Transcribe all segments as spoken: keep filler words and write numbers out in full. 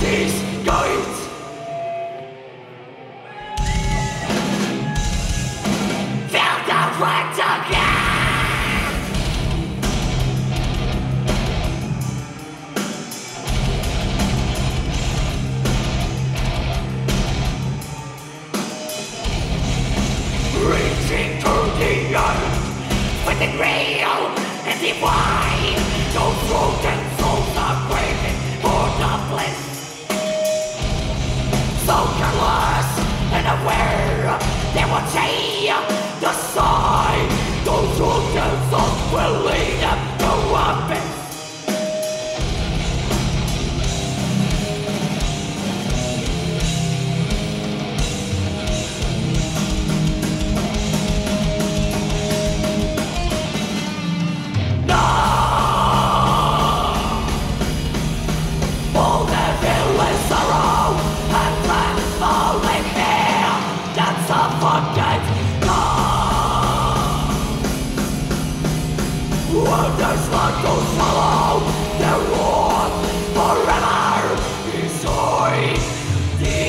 these gates. Feel the right again. Reaching through the earth with the real and divine. Those broken souls are craving for the bliss. So careless and aware, they will say the sign. Those broken souls will lead them to abyss. Wonders like to swallow their wrath forever. Destroy the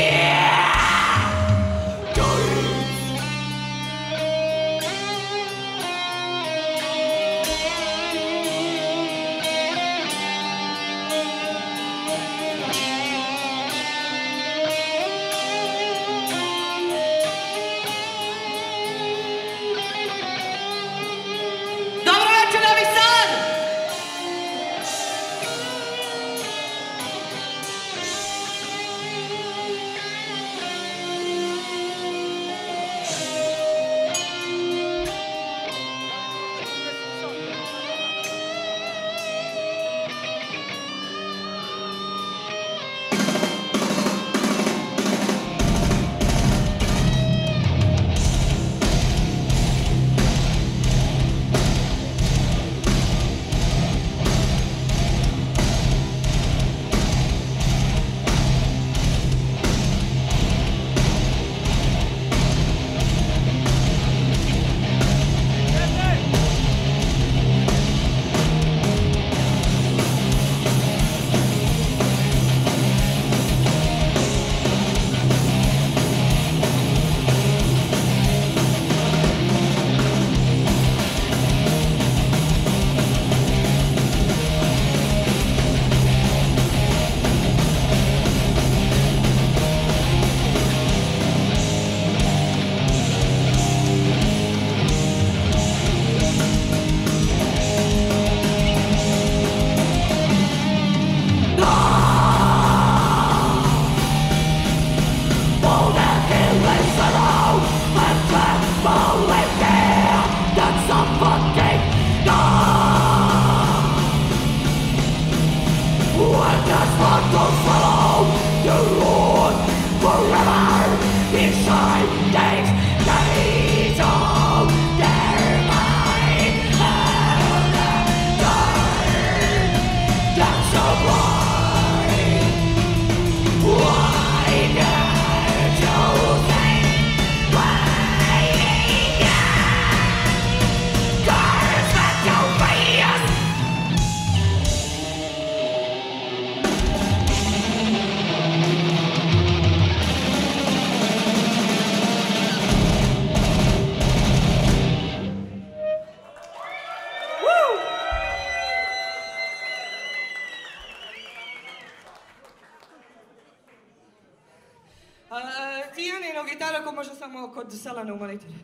kod Selena u monitor.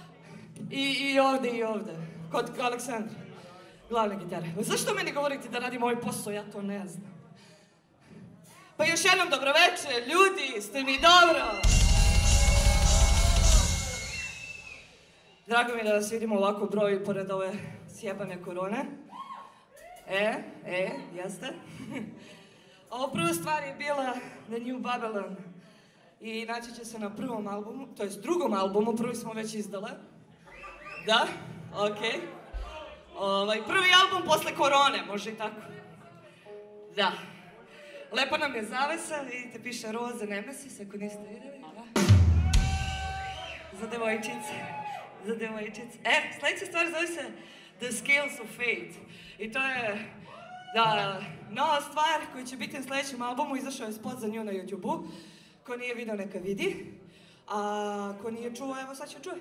I, I ovde, i ovde. Kod Aleksandra. Glavne gitare. Zašto meni govorite da radim ovaj posao? Ja to ne znam. Pa još jednom dobroveče, ljudi, ste mi dobro? Drago mi je da vas vidimo ovako u broju pored ove sjebane korone. E, e, jeste? Ovo prva stvar je bila The New Babylon. I naći će se na prvom albumu, to jest drugom albumu, prvi smo već izdale. Da, okej. Ovaj, prvi album posle korone, može i tako. Da. Lepo nam je zavesa, vidite, piše Roze Nemesis, ako niste vidjeli, da. Za devojčice, za devojčice. E, sljedeća stvar zove se The Scales of Fate. I to je Da, nova stvar koja će biti na sljedećem albumu, izašao je spot za nju na YouTube-u. Ko nije video neka vidi, a ko nije čuo, evo sad će čuje.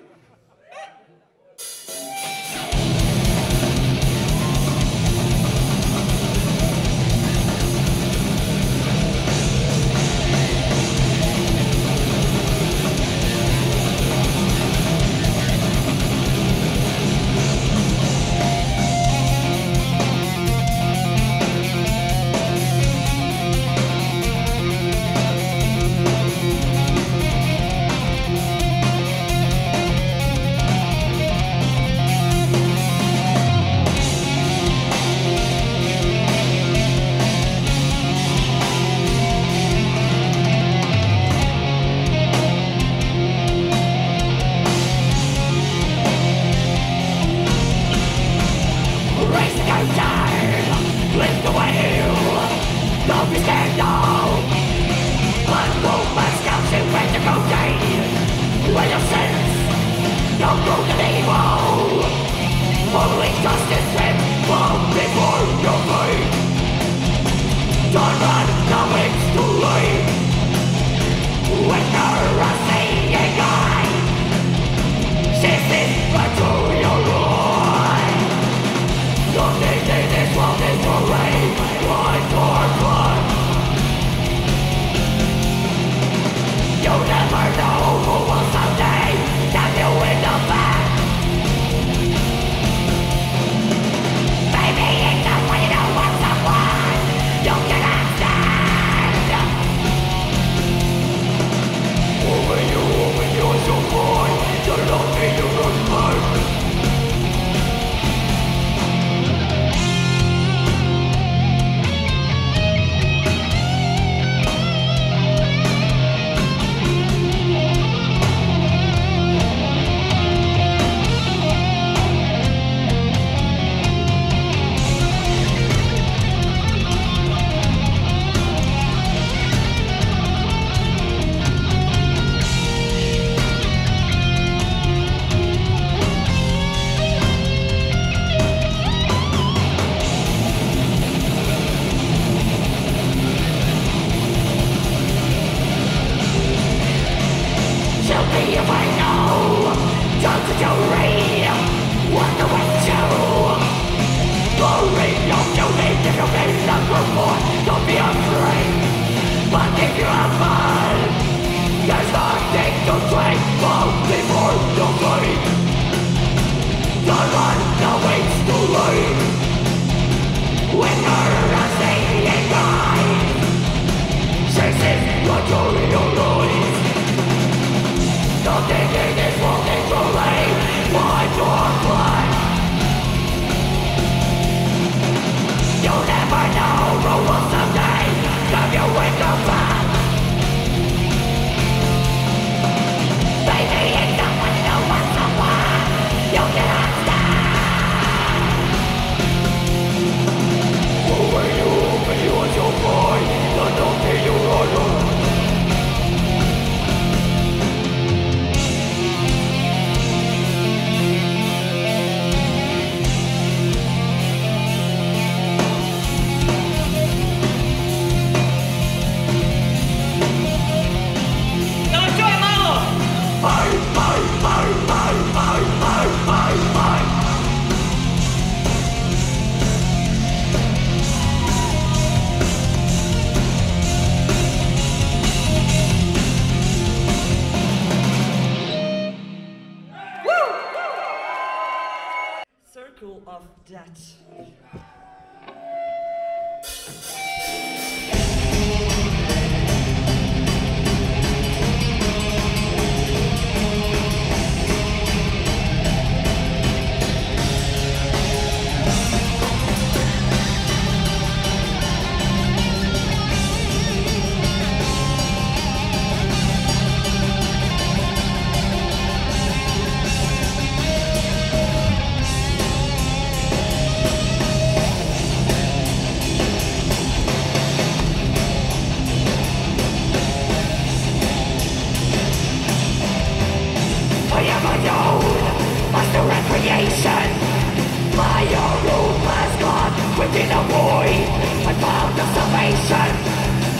You'll never know who will someday stab you with the back.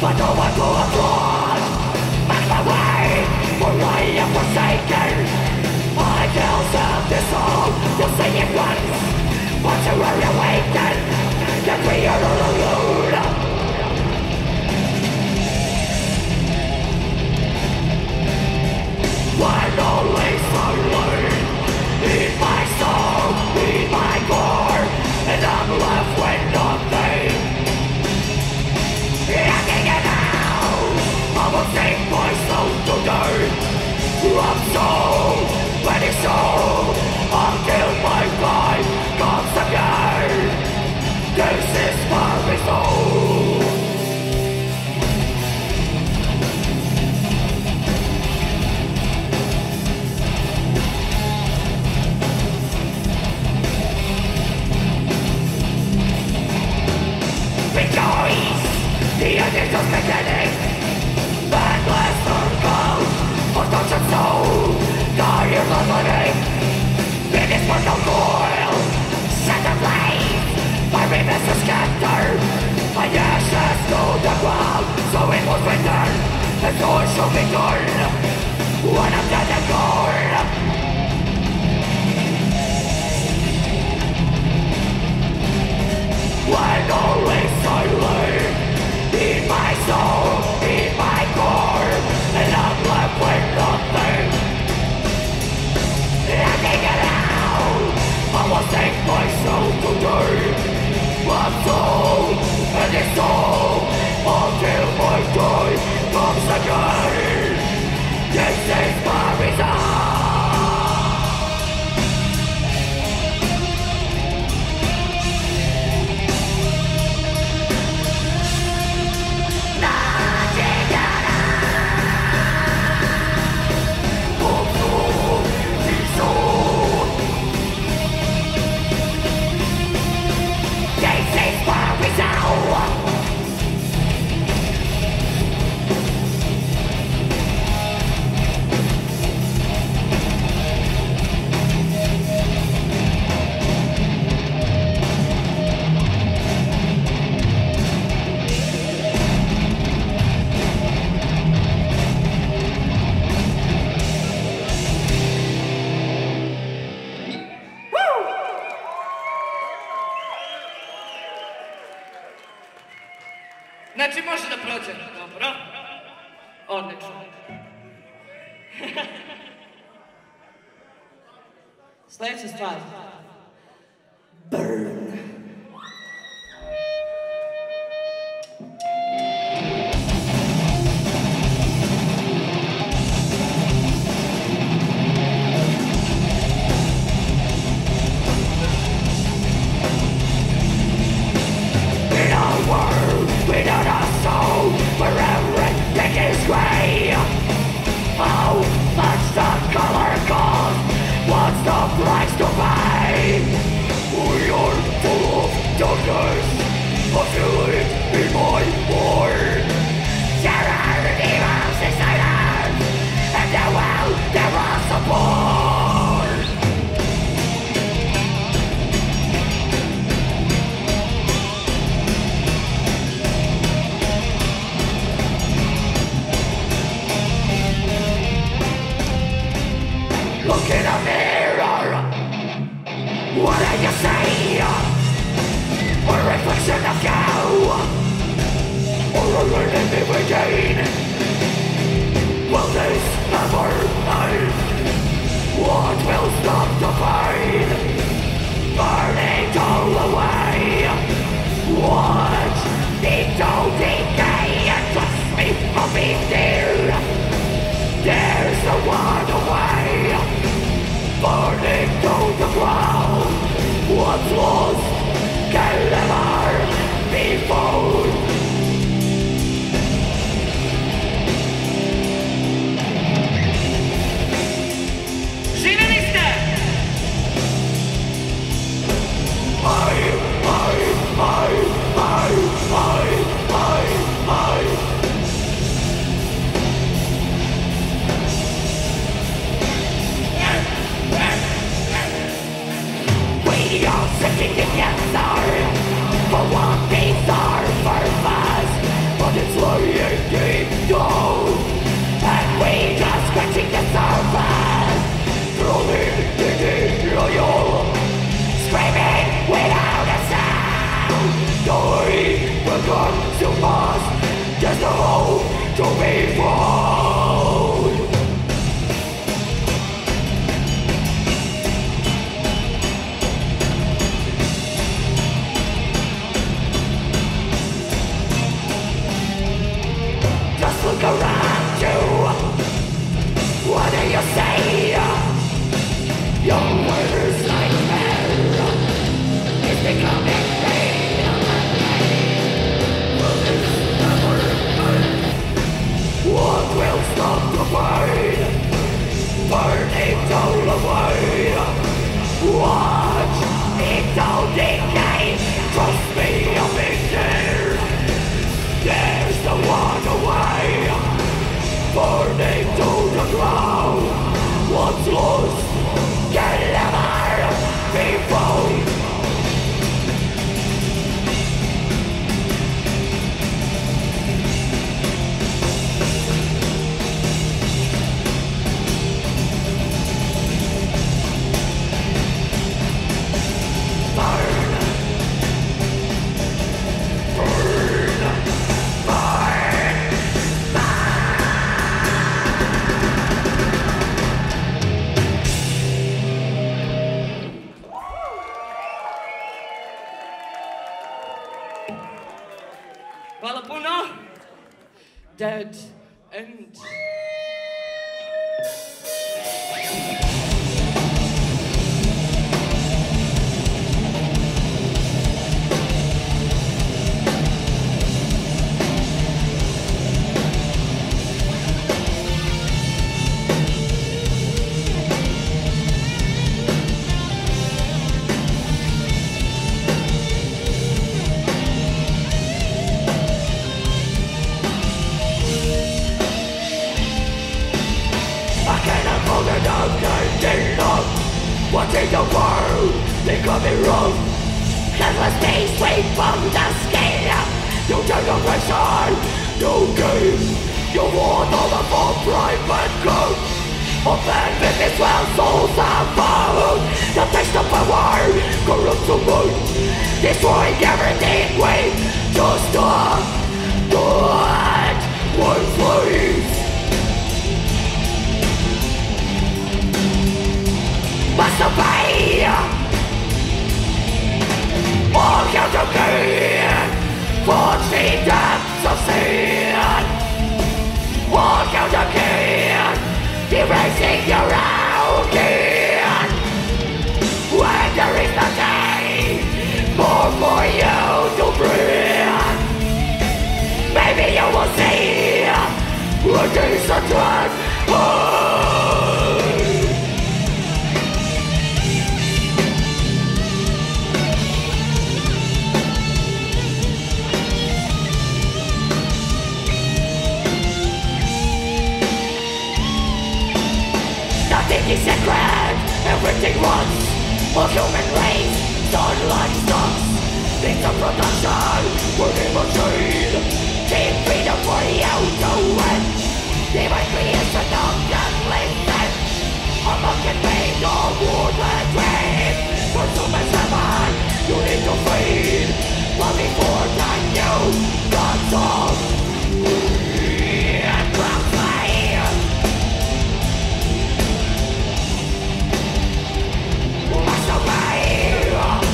but no one will applaud. Make my way, for I am forsaken. I kills of the soul, you'll see it once. Once you are awakened, that we are all alone. When only silent, in my soul, in my core, and I'm left with nothing. Acting it out, I will sing my soul today. I'm so ready, so until my life comes again. This is my result. Rejoice, the end is just beginning. Endless circle of touch and soul, dying of living. In this world of coil, set ablaze, my remains are scattered. My ashes to the ground, so it was written, and so it shall be done, when I'm dead and gone. When only silent, in my soul, in my core, and I'm left with nothing. Acting it out, I will take my soul today. My soul, and it's soul, until my day comes again. This is my result. Znači može da prođe, dobro? Odlično. Sljedeća stvar. Burn. Without a soul, where everything is grey. How much the color cost? What's the price to pay? We are burning to the ground. What's lost can never be found. Hvala puno. Dead End. Watching the world becoming wrong. Endless days straight from the scale. You generation, you game. You want all the for private good. Open business while souls are found. The taste of power corrupts the mood, destroying everything we just do. Good one slaves. Must obey. All counterfeit, forge the depths of sin. All counterfeit, erasing your own kin. When there is no day more for you to breathe, maybe you will see a decent dread. Nothing is sacred, everything runs. A human race, sunlight stocks. Things of production, working machine. Keep freedom for you to win. Divine creation of godliness. A monkey made of woodland dream. Consumers heaven, you need to feed. But before that you got some and ground flame. Must obey.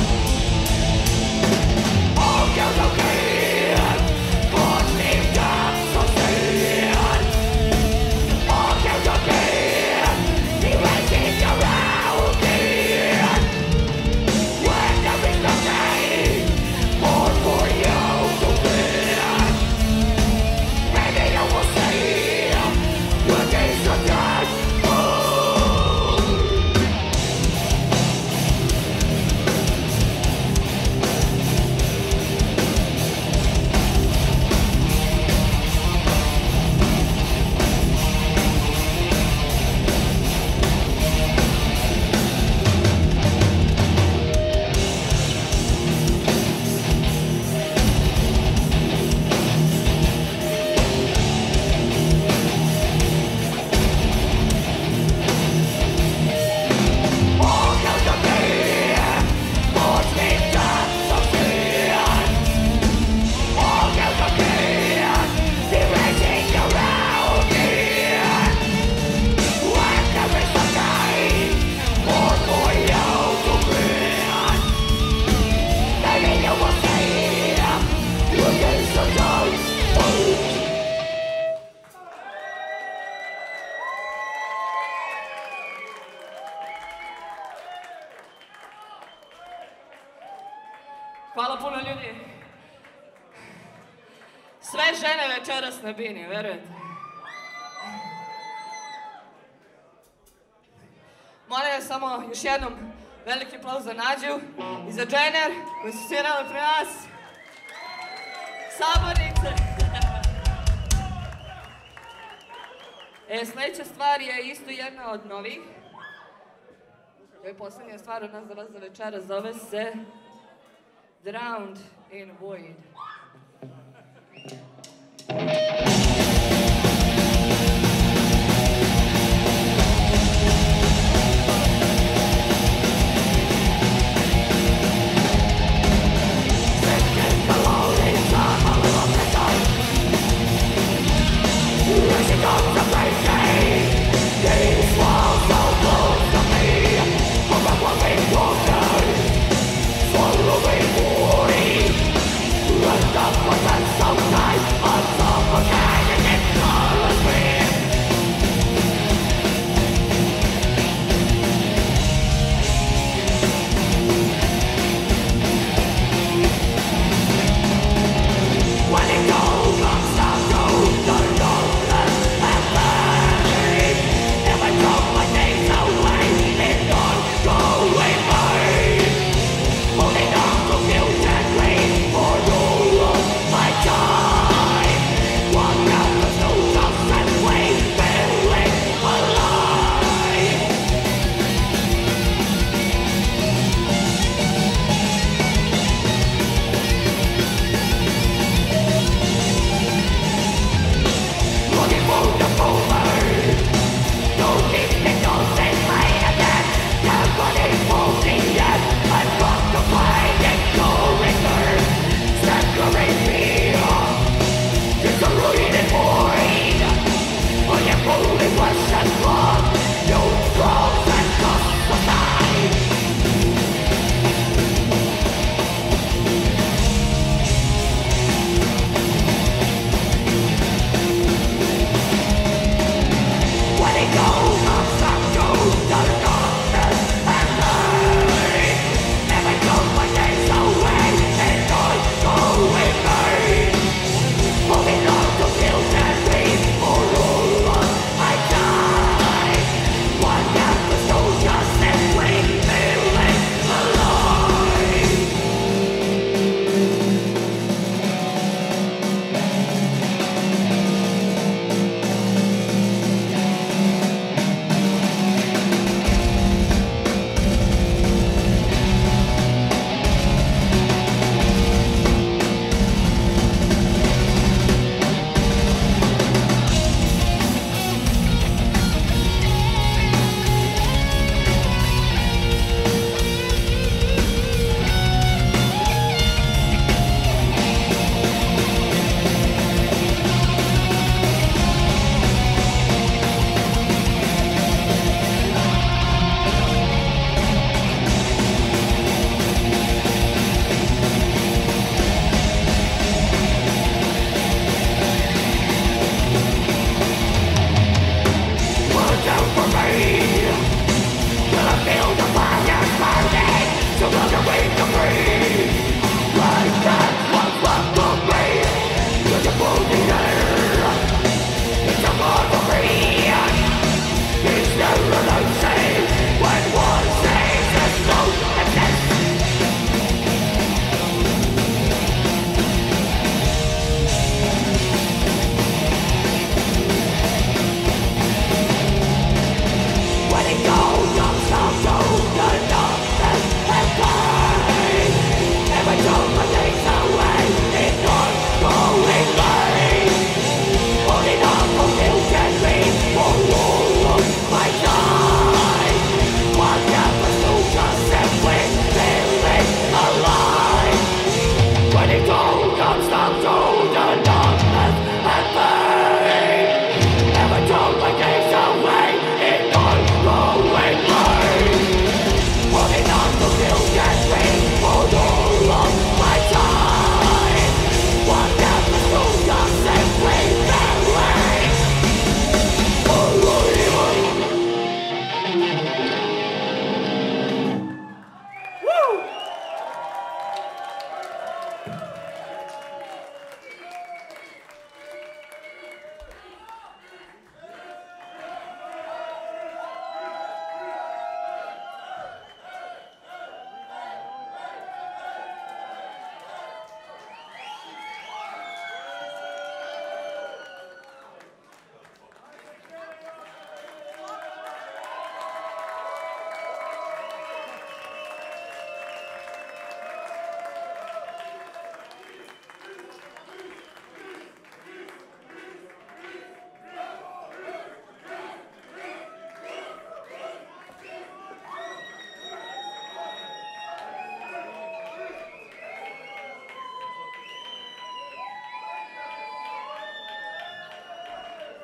All counterfeit, force the depths of sin. All counterfeit, erasing your own kin. When there is nothing more for you to win, maybe you will see your days are done. All counterfeit, force the depths of sin. All counterfeit, erasing your own kin. When there is nothing more for you to win, maybe you will see your days are done. Hvala puno ljudi. Sve žene večeras na bini, verujete? Molim vas samo još jednom veliki aplauz za Nađu i za Jenner koji su svirali pre nas. Sabornice. E, sledeća stvar je isto jedna od novih. To je poslednja stvar od nas za vas za večera, zove se Drowned in Void. Swallowing void, and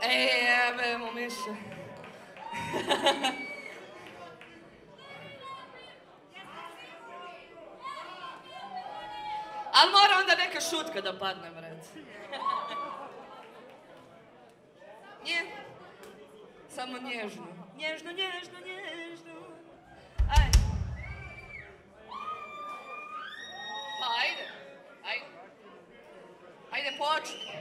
Ej, jebe mu miše. Ali mora onda neka šutka da padne, bret. Nje. Samo nježno. Nježno, nježno, nježno. Ajde. Pa ajde. Ajde. Ajde, počni.